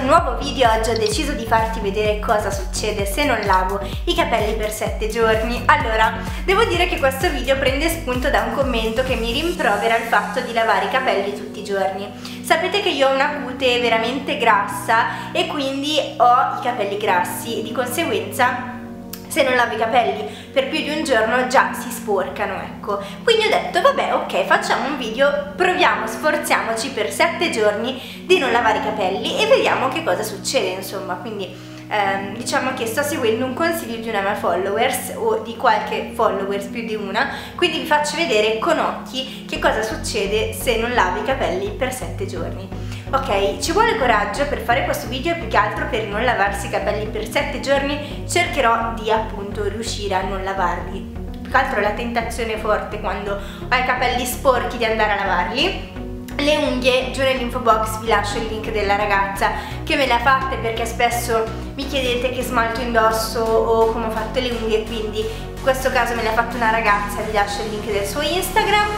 nuovo video. Oggi ho deciso di farti vedere cosa succede se non lavo i capelli per 7 giorni. Allora, devo dire che questo video prende spunto da un commento che mi rimprovera il fatto di lavare i capelli tutti i giorni. Sapete che io ho una cute veramente grassa e quindi ho i capelli grassi e di conseguenza se non lavo i capelli per più di un giorno già si sporcano, ecco. Quindi ho detto vabbè, ok, facciamo un video, proviamo, sforziamoci per 7 giorni di non lavare i capelli e vediamo che cosa succede, insomma. Quindi diciamo che sto seguendo un consiglio di una mia followers o di qualche followers, più di una, quindi vi faccio vedere con occhi che cosa succede se non lavo i capelli per 7 giorni. Ok, ci vuole coraggio per fare questo video, più che altro per non lavarsi i capelli per 7 giorni cercherò di appunto riuscire a non lavarli. Più che altro la tentazione forte quando ho i capelli sporchi di andare a lavarli. Le unghie, giù nell'info box vi lascio il link della ragazza che me le ha fatte, perché spesso mi chiedete che smalto indosso o come ho fatto le unghie, quindi in questo caso me le ha fatto una ragazza, vi lascio il link del suo Instagram.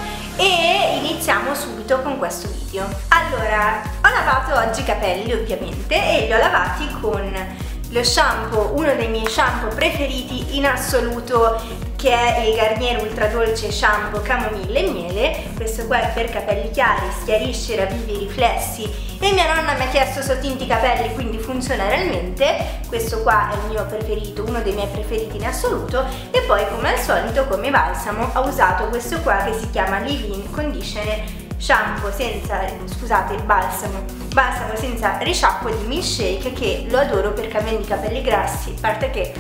E iniziamo subito con questo video. Allora, ho lavato oggi i capelli ovviamente e li ho lavati con lo shampoo, uno dei miei shampoo preferiti in assoluto, che è il Garnier Ultra Dolce Shampoo Camomille e Miele. Questo qua è per capelli chiari, schiarisce, ravvivi i riflessi e mia nonna mi ha chiesto sottinti i capelli, quindi funziona realmente. Questo qua è il mio preferito, uno dei miei preferiti in assoluto. E poi, come al solito, come balsamo ho usato questo qua che si chiama Leave-In Conditioner Shampoo senza, scusate, balsamo senza risciacquo di Milkshake, che lo adoro perché a me i capelli grassi, a parte che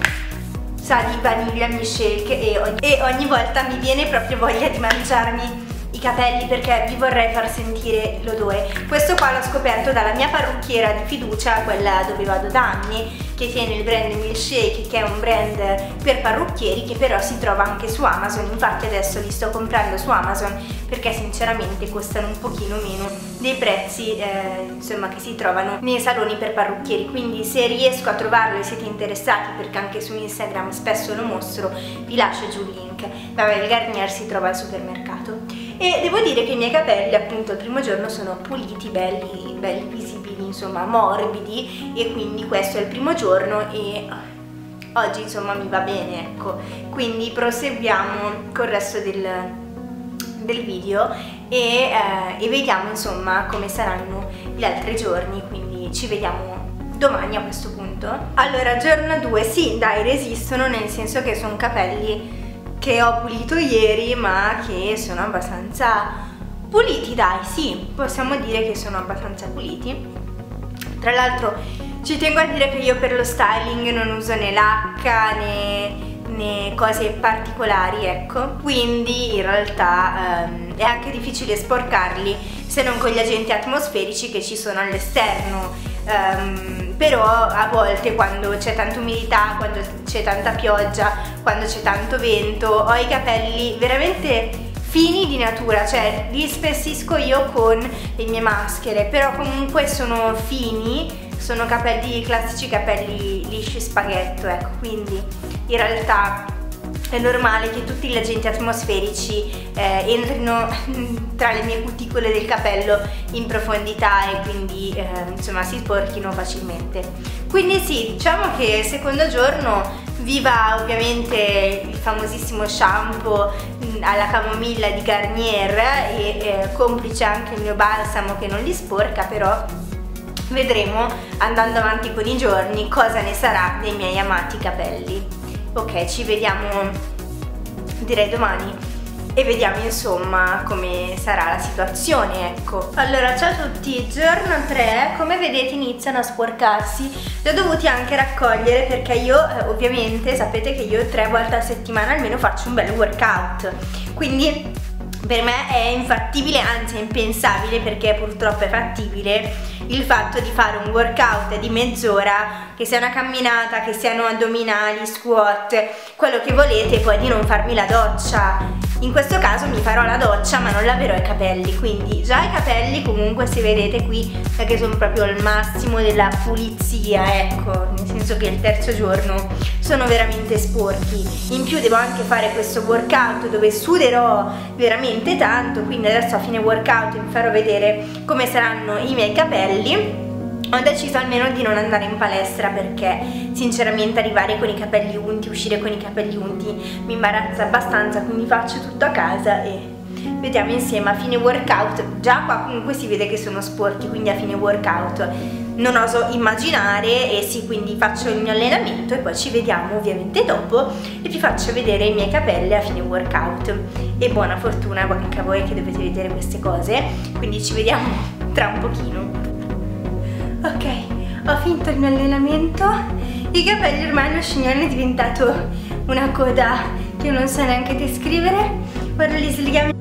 sa di vaniglia Milkshake e ogni volta mi viene proprio voglia di mangiarmi i capelli perché vi vorrei far sentire l'odore. Questo qua l'ho scoperto dalla mia parrucchiera di fiducia, quella dove vado da anni, che tiene il brand Milkshake, che è un brand per parrucchieri che però si trova anche su Amazon. Infatti adesso li sto comprando su Amazon perché sinceramente costano un pochino meno dei prezzi insomma che si trovano nei saloni per parrucchieri. Quindi se riesco a trovarlo e siete interessati, perché anche su Instagram spesso lo mostro, vi lascio giù il link. Vabbè, il Garnier si trova al supermercato. E devo dire che i miei capelli appunto il primo giorno sono puliti, belli visibili, insomma morbidi, e quindi questo è il primo giorno e oggi insomma mi va bene, ecco. Quindi proseguiamo col resto del video e vediamo insomma come saranno gli altri giorni, quindi ci vediamo domani a questo punto. Allora, giorno 2, sì dai, resistono, nel senso che sono capelli che ho pulito ieri ma che sono abbastanza puliti, dai, sì, possiamo dire che sono abbastanza puliti. Tra l'altro ci tengo a dire che io per lo styling non uso né lacca né cose particolari, ecco, quindi in realtà è anche difficile sporcarli se non con gli agenti atmosferici che ci sono all'esterno. Però a volte quando c'è tanta umidità, quando c'è tanta pioggia, quando c'è tanto vento, ho i capelli veramente fini di natura, cioè li spessisco io con le mie maschere, però comunque sono fini, sono capelli classici, capelli lisci spaghetto, ecco. Quindi in realtà è normale che tutti gli agenti atmosferici entrino tra le mie cuticole del capello in profondità e quindi insomma si sporchino facilmente. Quindi sì, diciamo che il secondo giorno viva ovviamente il famosissimo shampoo alla camomilla di Garnier e complice anche il mio balsamo che non li sporca, però vedremo andando avanti con i giorni cosa ne sarà dei miei amati capelli. Ok, ci vediamo direi domani e vediamo insomma come sarà la situazione, ecco. Allora, ciao a tutti, giorno 3, come vedete iniziano a sporcarsi, li ho dovuti anche raccogliere perché io ovviamente sapete che io 3 volte a settimana almeno faccio un bel workout, quindi per me è infattibile, anzi è impensabile, perché purtroppo è fattibile, il fatto di fare un workout di mezz'ora, che sia una camminata, che siano addominali, squat, quello che volete, e poi di non farmi la doccia. In questo caso mi farò la doccia ma non laverò i capelli, quindi già i capelli comunque, se vedete qui, che sono proprio al massimo della pulizia, ecco, nel senso che il terzo giorno sono veramente sporchi. In più devo anche fare questo workout dove suderò veramente tanto, quindi adesso a fine workout vi farò vedere come saranno i miei capelli. ho deciso almeno di non andare in palestra perché sinceramente arrivare con i capelli unti, uscire con i capelli unti mi imbarazza abbastanza, quindi faccio tutto a casa e vediamo insieme a fine workout. Già qua comunque si vede che sono sporchi, quindi a fine workout non oso immaginare. E sì, quindi faccio il mio allenamento e poi ci vediamo ovviamente dopo e vi faccio vedere i miei capelli a fine workout. E buona fortuna anche a voi che dovete vedere queste cose, quindi ci vediamo tra un pochino. Ok, ho finito il mio allenamento, i capelli ormai lo scignone è diventato una coda che io non so neanche descrivere. Ora li slighiamo.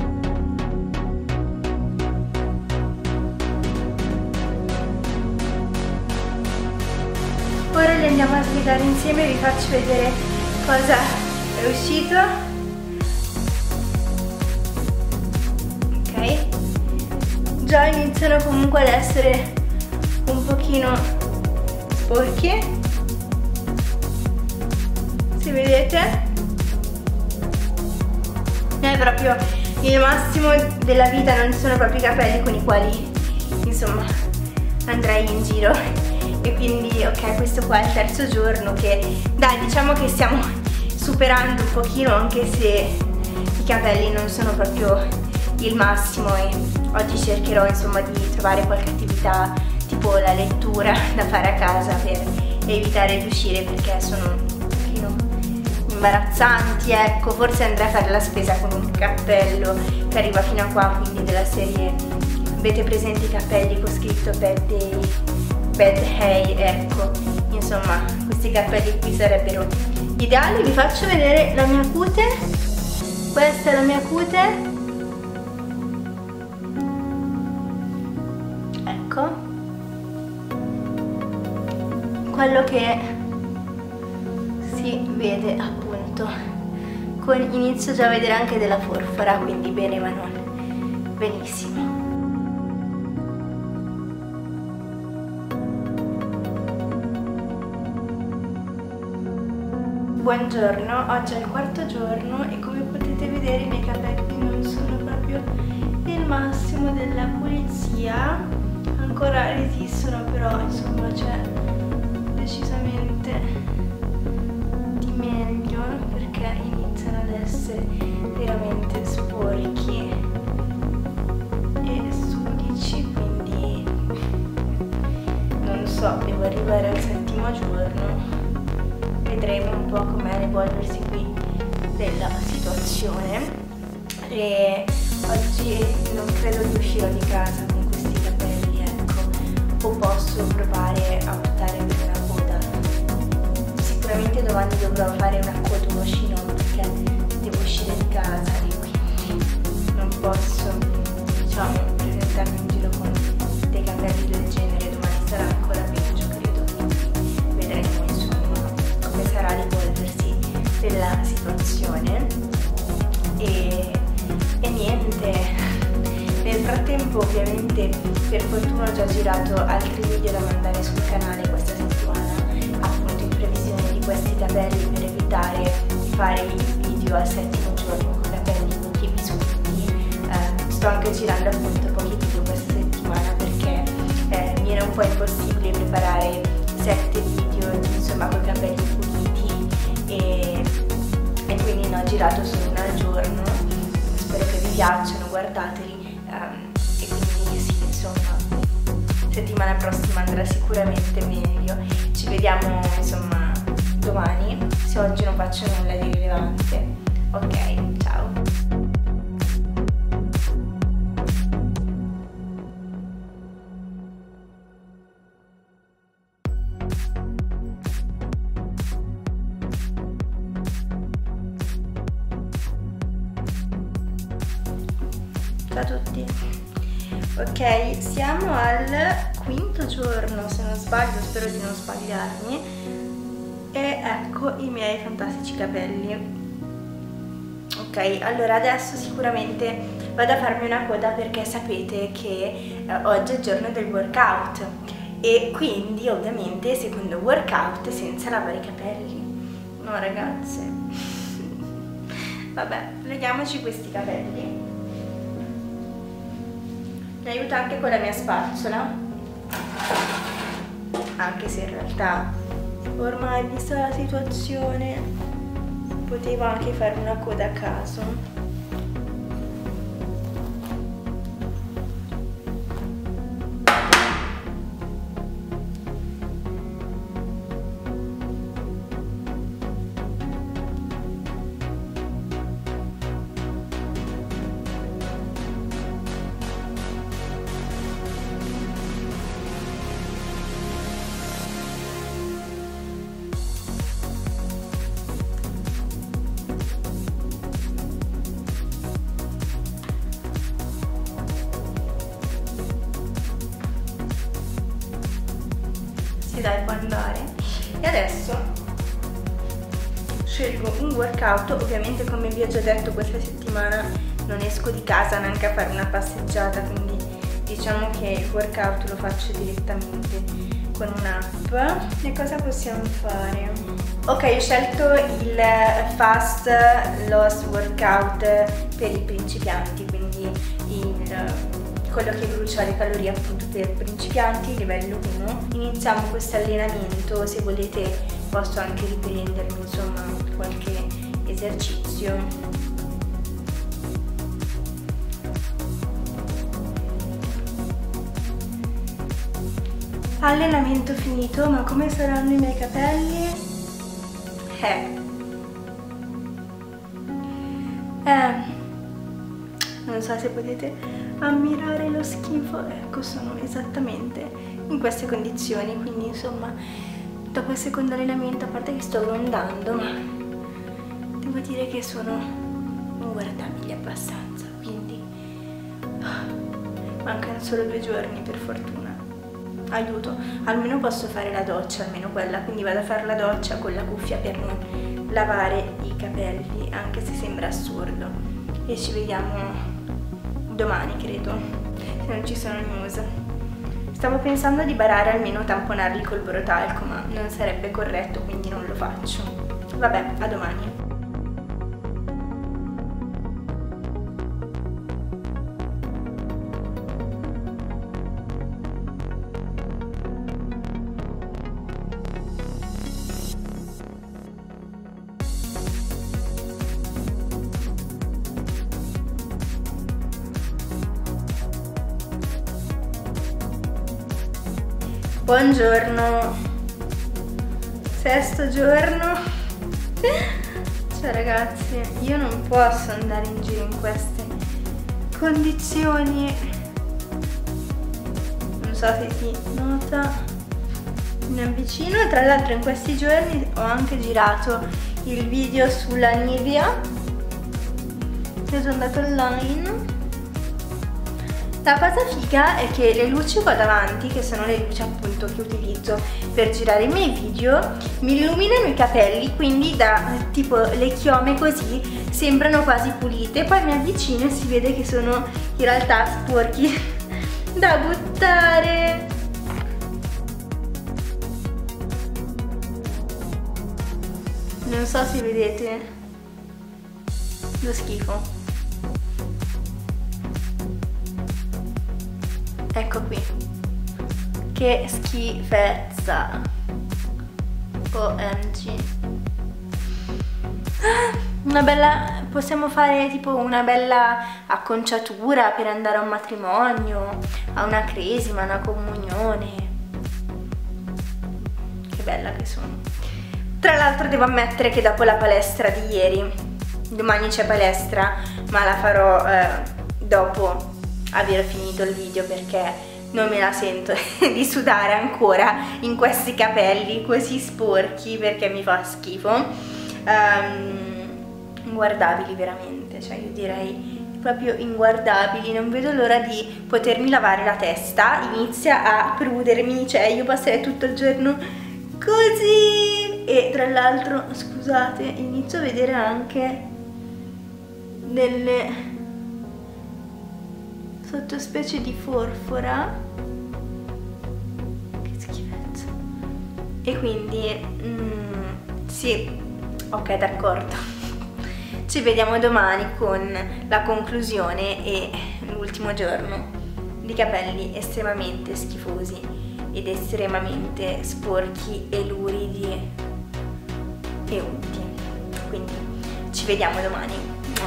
Ora li andiamo a slegare insieme e vi faccio vedere cosa è uscito. Ok, già iniziano comunque ad essere un pochino sporchi, se vedete. È proprio il massimo della vita, non ci sono proprio i capelli con i quali insomma andrei in giro. E quindi ok, questo qua è il terzo giorno che dai, diciamo che stiamo superando un pochino, anche se i capelli non sono proprio il massimo. E oggi cercherò insomma di trovare qualche attività tipo la lettura da fare a casa per evitare di uscire, perché sono un pochino imbarazzanti, ecco. Forse andrei a fare la spesa con un cappello che arriva fino a qua, quindi della serie, avete presente i capelli con scritto bad hay, ecco, insomma questi capelli qui sarebbero ideali. Vi faccio vedere la mia cute, questa è la mia cute, ecco quello che si vede appunto, inizio già a vedere anche della forfora, quindi bene ma non benissimo. Buongiorno, oggi è il quarto giorno e come potete vedere i miei capelli non sono proprio il massimo della pulizia, ancora resistono, però insomma c'è decisamente di meglio perché iniziano ad essere veramente sporchi e sudici, quindi non so, devo arrivare al settimo giorno, vedremo un po' com'è l'evolversi qui della situazione. E oggi non credo che uscirò di casa con questi capelli, ecco, o posso provare a optare per una coda. Sicuramente domani dovrò fare una coda, uno chignon, perché devo uscire di casa e quindi non posso, diciamo, presentarmi in giro con dei capelli del genere. Domani sarà ancora peggio, credo, quindi vedremo insomma come sarà l'evolversi della situazione. E niente, nel frattempo ovviamente per fortuna ho già girato altri video da mandare sul canale questa settimana, appunto in previsione di questi capelli, per evitare di fare i video al settimo giorno con capelli tutti bisuti. Sto anche girando appunto pochi video questa settimana perché mi era un po' impossibile preparare 7 video insomma con i capelli puliti e quindi ne ho girato solo uno al giorno. Spero che vi piacciono, guardateli, e quindi sì, insomma settimana prossima andrà sicuramente meglio. Ci vediamo insomma domani, se oggi non faccio nulla di rilevante. Ok, ciao. Ciao a tutti. Ok, siamo al quinto giorno se non sbaglio, spero di non sbagliarmi, e ecco i miei fantastici capelli. Ok, allora adesso sicuramente vado a farmi una coda perché sapete che oggi è il giorno del workout e quindi ovviamente secondo workout senza lavare i capelli, no ragazze? Vabbè, leghiamoci questi capelli. Mi aiuta anche con la mia spazzola. anche se in realtà ormai vista la situazione potevo anche fare una coda a caso. Dai, può andare. E adesso scelgo un workout. Ovviamente, come vi ho già detto, questa settimana non esco di casa neanche a fare una passeggiata, quindi diciamo che il workout lo faccio direttamente con un'app. E cosa possiamo fare? Ok, ho scelto il Fast Loss Workout per i principianti, quindi quello che brucia le calorie appunto per principianti, livello 1. Iniziamo questo allenamento, se volete posso anche riprendermi insomma qualche esercizio. Allenamento finito, ma come saranno i miei capelli? Non so se potete ammirare lo schifo, ecco, sono esattamente in queste condizioni, quindi insomma dopo il secondo allenamento, a parte che sto grondando, ma devo dire che sono inguardabili abbastanza, quindi mancano solo 2 giorni per fortuna. Aiuto, almeno posso fare la doccia, almeno quella, quindi vado a fare la doccia con la cuffia per non lavare i capelli, anche se sembra assurdo, e ci vediamo domani credo, se non ci sono news. Stavo pensando di barare, almeno tamponarli col borotalco, ma non sarebbe corretto, quindi non lo faccio. Vabbè, a domani. Buongiorno, 6° giorno. Cioè ragazzi, io non posso andare in giro in queste condizioni. Non so se si nota, mi avvicino. Tra l'altro in questi giorni ho anche girato il video sulla Nivea, che sono andato online. La cosa figa è che le luci qua davanti, che sono le luci appunto che utilizzo per girare i miei video, mi illuminano i capelli, quindi da tipo le chiome così sembrano quasi pulite. Poi mi avvicino e si vede che sono in realtà sporchi da buttare. Non so se vedete lo schifo. Ecco qui, che schifezza, OMG. Una bella, possiamo fare tipo una bella acconciatura per andare a un matrimonio, a una cresima, a una comunione. Che bella che sono. Tra l'altro devo ammettere che dopo la palestra di ieri, domani c'è palestra, ma la farò dopo aver finito il video, perché non me la sento di sudare ancora in questi capelli così sporchi, perché mi fa schifo. Inguardabili veramente, cioè io direi proprio inguardabili. Non vedo l'ora di potermi lavare la testa, inizia a prudermi, cioè io passerei tutto il giorno così. E tra l'altro, scusate, inizio a vedere anche delle sottospecie di forfora, che schifezza. E quindi sì, ok, d'accordo. Ci vediamo domani con la conclusione e l'ultimo giorno di capelli estremamente schifosi ed estremamente sporchi e luridi e unti. Quindi ci vediamo domani.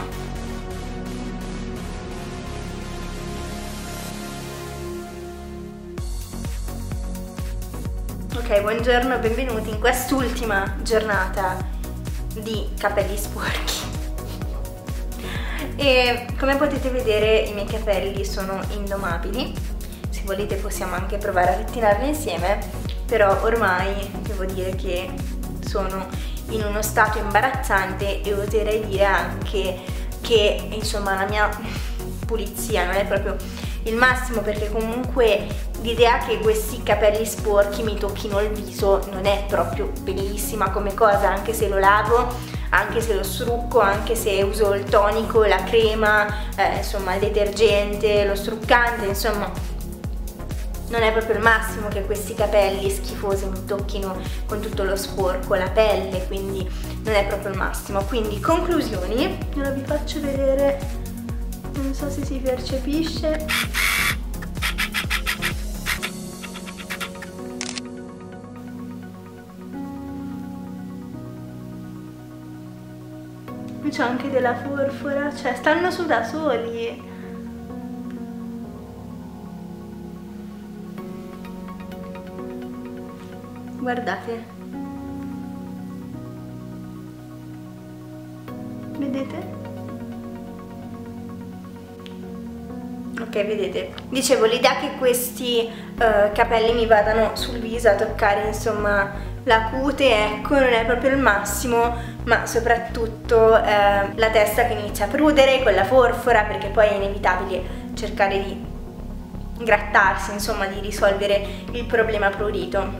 Ok, buongiorno, benvenuti in quest'ultima giornata di capelli sporchi. E come potete vedere i miei capelli sono indomabili. Se volete possiamo anche provare a pettinarli insieme, però ormai devo dire che sono in uno stato imbarazzante e oserei dire anche che insomma la mia pulizia non è proprio il massimo, perché comunque l'idea che questi capelli sporchi mi tocchino il viso non è proprio bellissima come cosa, anche se lo lavo, anche se lo strucco, anche se uso il tonico, la crema, insomma il detergente, lo struccante, insomma non è proprio il massimo che questi capelli schifosi mi tocchino con tutto lo sporco, la pelle, quindi non è proprio il massimo. Quindi conclusioni, ora vi faccio vedere, non so se si percepisce. C'è anche della forfora, cioè stanno su da soli. Guardate, vedete? Ok, vedete? Dicevo, l'idea che questi capelli mi vadano sul viso a toccare insomma la cute, ecco, non è proprio il massimo, ma soprattutto la testa che inizia a prudere con la forfora, perché poi è inevitabile cercare di grattarsi, insomma di risolvere il problema prurito.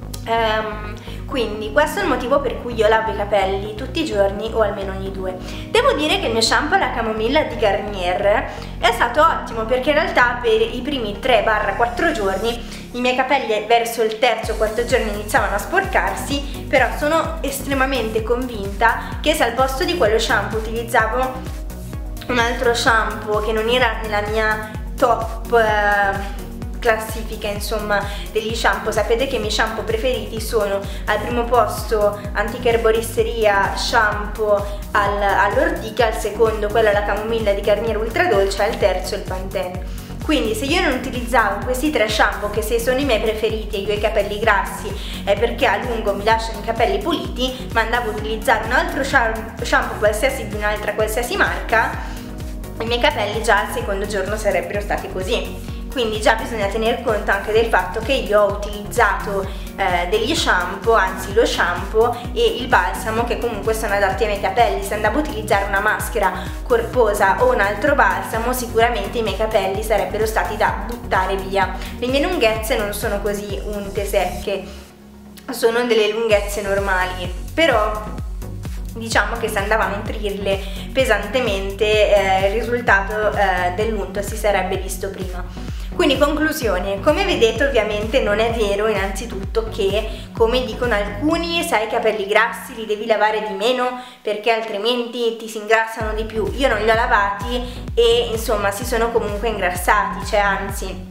Quindi questo è il motivo per cui io lavo i capelli tutti i giorni o almeno ogni 2. Devo dire che il mio shampoo alla camomilla di Garnier è stato ottimo, perché in realtà per i primi 3-4 giorni i miei capelli verso il terzo o quarto giorno iniziavano a sporcarsi, però sono estremamente convinta che se al posto di quello shampoo utilizzavo un altro shampoo che non era nella mia top classifica insomma degli shampoo, sapete che i miei shampoo preferiti sono al primo posto Antica Erboristeria shampoo all'ortica, al secondo quello alla camomilla di Garnier ultra dolce, al terzo il Pantene. Quindi se io non utilizzavo questi 3 shampoo, che se sono i miei preferiti e io ho i capelli grassi è perché a lungo mi lasciano i capelli puliti, ma andavo a utilizzare un altro shampoo qualsiasi di un'altra qualsiasi marca, i miei capelli già al secondo giorno sarebbero stati così. Quindi già bisogna tener conto anche del fatto che io ho utilizzato degli shampoo, anzi lo shampoo e il balsamo che comunque sono adatti ai miei capelli. Se andavo a utilizzare una maschera corposa o un altro balsamo, sicuramente i miei capelli sarebbero stati da buttare via. Le mie lunghezze non sono così unte secche, sono delle lunghezze normali, però diciamo che se andava a nutrirle pesantemente il risultato dell'unto si sarebbe visto prima. Quindi conclusione, come vedete ovviamente non è vero innanzitutto che, come dicono alcuni, se hai i capelli grassi li devi lavare di meno perché altrimenti ti si ingrassano di più. Io non li ho lavati e insomma si sono comunque ingrassati, cioè anzi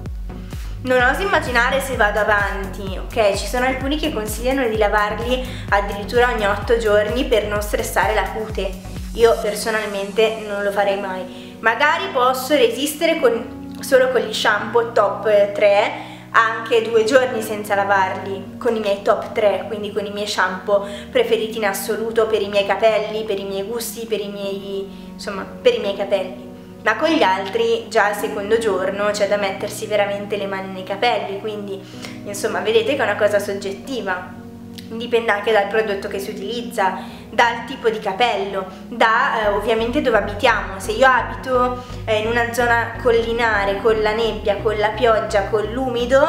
non oso immaginare se vado avanti, ok? Ci sono alcuni che consigliano di lavarli addirittura ogni 8 giorni per non stressare la cute. Io personalmente non lo farei mai. Magari posso resistere solo con gli shampoo top 3, anche 2 giorni senza lavarli, con i miei top 3, quindi con i miei shampoo preferiti in assoluto per i miei capelli, per i miei gusti, per i miei, insomma, per i miei capelli. Ma con gli altri già al secondo giorno c'è da mettersi veramente le mani nei capelli, quindi insomma vedete che è una cosa soggettiva, dipende anche dal prodotto che si utilizza, dal tipo di capello, da ovviamente dove abitiamo. Se io abito in una zona collinare, con la nebbia, con la pioggia, con l'umido,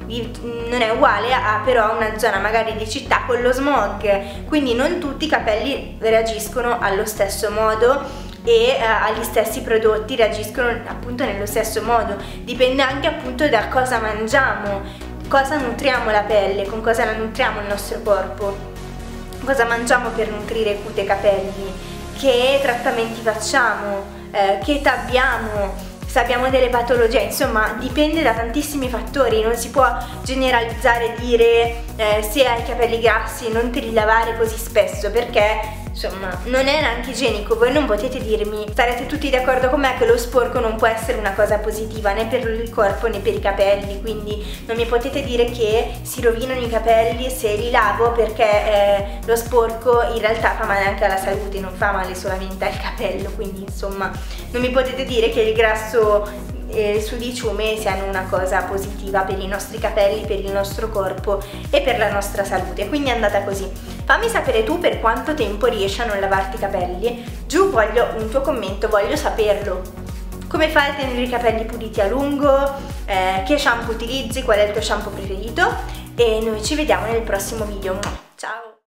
non è uguale a però una zona magari di città con lo smog, quindi non tutti i capelli reagiscono allo stesso modo e agli stessi prodotti reagiscono appunto nello stesso modo. Dipende anche appunto da cosa mangiamo, cosa nutriamo la pelle, con cosa la nutriamo il nostro corpo, cosa mangiamo per nutrire cute capelli, che trattamenti facciamo, che età abbiamo, se abbiamo delle patologie, insomma dipende da tantissimi fattori, non si può generalizzare e dire se hai i capelli grassi non te li lavare così spesso, perché insomma non è neanche igienico. Voi non potete dirmi, sarete tutti d'accordo con me, che lo sporco non può essere una cosa positiva né per il corpo né per i capelli, quindi non mi potete dire che si rovinano i capelli se li lavo, perché lo sporco in realtà fa male anche alla salute, non fa male solamente al capello, quindi insomma non mi potete dire che il grasso sudiciume siano una cosa positiva per i nostri capelli, per il nostro corpo e per la nostra salute, quindi è andata così. Fammi sapere tu per quanto tempo riesci a non lavarti i capelli, giù voglio un tuo commento, voglio saperlo. Come fai a tenere i capelli puliti a lungo, che shampoo utilizzi, qual è il tuo shampoo preferito, e noi ci vediamo nel prossimo video.